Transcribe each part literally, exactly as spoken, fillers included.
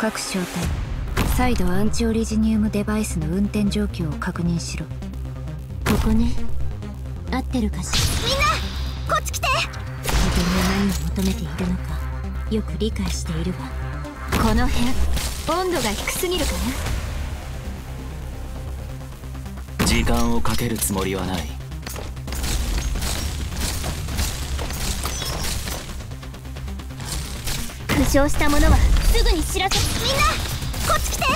各小隊、再度アンチオリジニウムデバイスの運転状況を確認しろ。 ここね。合ってるかしら。 みんなこっち来て。 自分が何を求めているのかよく理解しているわ。この部屋温度が低すぎるかな。 時間をかけるつもりはない。 負傷した者はすぐに知らせ。 みんなこっち来て。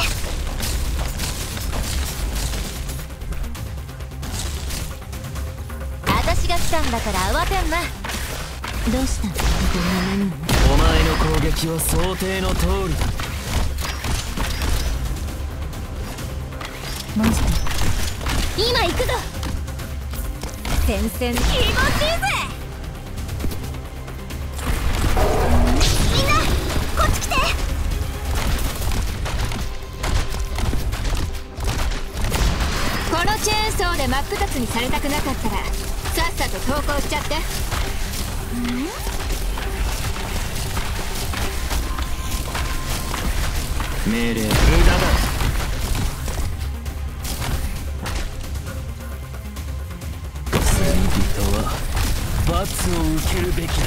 私が来たんだから慌てんな。どうしたの？自分が何を。 お前の攻撃は想定の通りだ。 モンスター、 今行くぞ。戦線気持ちいいぜ。 みんなこっち来て。 このチェーンソーで真っ二つにされたくなかったらさっさと投降しちゃって。 命令無駄だ。罪人は罰を受けるべきだ。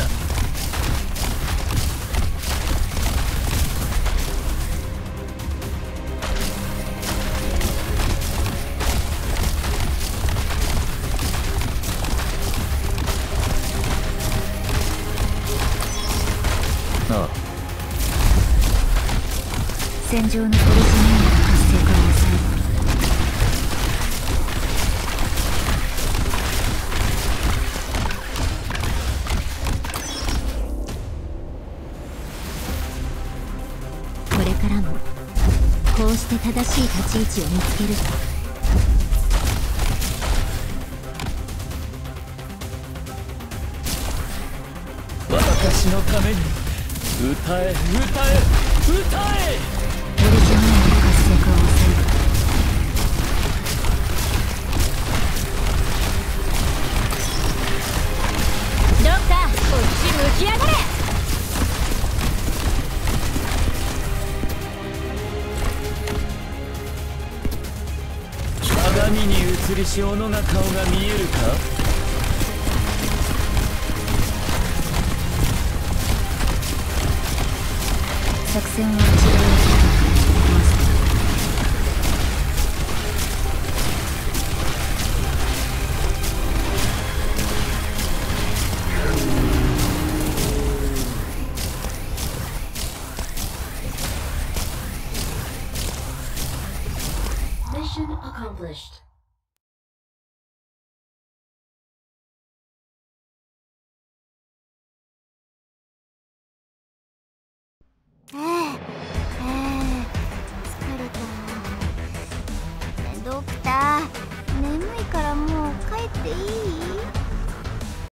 ああ、 戦場のオリジニウムの活性化を抑える。 これからもこうして正しい立ち位置を見つけると。 私のために歌え歌え歌え。 オリジニウムの活性化を抑える。 どっかこっち向き上がれ。 鏡に映りし斧が顔が見えるか。 作戦は一度やモンスター。 Mission accomplished. ええええ疲れた。ドクター、眠いからもう帰っていい？